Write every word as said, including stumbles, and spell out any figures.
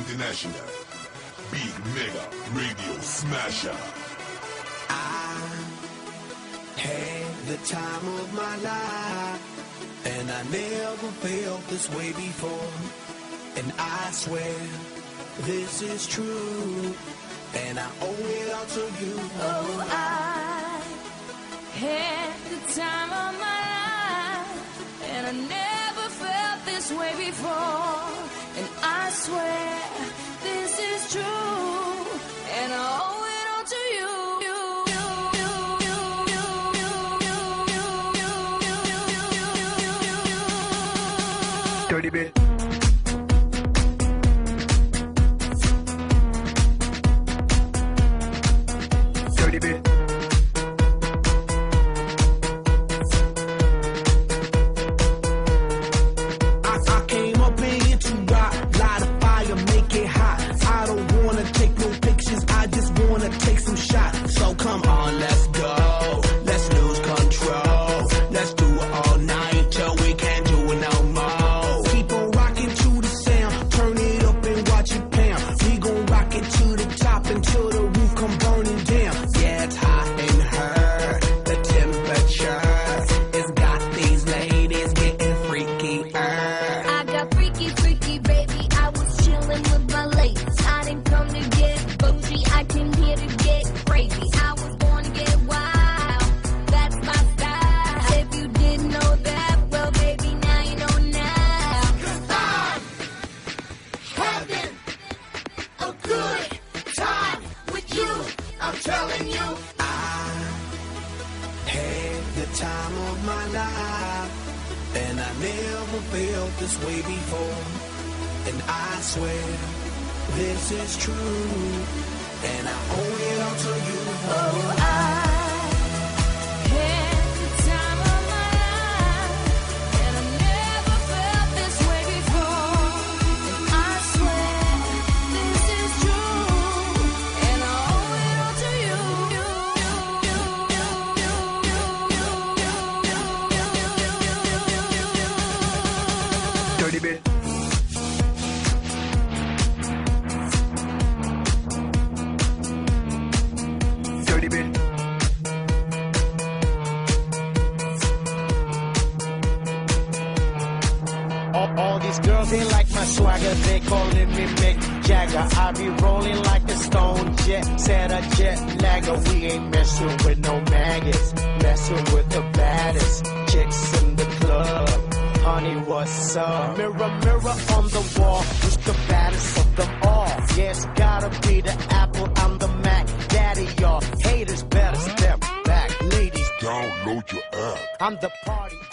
International. Big Mega Radio Smasher. I had the time of my life, and I never felt this way before. And I swear this is true, and I owe it all to you. Oh, I had the time of my life, and I never felt this way before. And I swear this is true, and I owe it all to you. Dirty bit. Dirty bit. I, I came up in here to rock, light a fire, make it hot. I don't wanna take no pictures, I just wanna take some shots. So come on, let's go, let's lose control. Let's do it all night till we can't do it no more. Keep on rocking to the sound, turn it up and watch it pound. We gon' rock it to the top until the roof come burning down. Yeah, it's hot in her, the temperature has got these ladies getting freakier. I got freaky, freaky, baby. I was chillin' with my ladies. I didn't come to get bougie, I came here to get crazy. I was born to get wild, that's my style. If you didn't know that, well, baby, now you know now. 'Cause I'm having a good time with you, I'm telling you. I had the time of my life, and I never felt this way before. And I swear this is true, and I owe it all to you. Oh, I had the time of my life, and I never felt this way before. And I swear this is true, and I owe it all to you. Dirty bit. Dirty bit. All, all these girls, they like my swagger, they calling me Mick Jagger. I be rolling like a stone jet, set a jet lagger. We ain't messing with no maggots, messing with the baddest chicks in the club. Honey, what's up? Mirror, mirror on the wall, who's the baddest of them all? Yeah, it's gotta be the Apple, I'm the Mac. Daddy, y'all haters better step back. Ladies, Download your app. I'm the party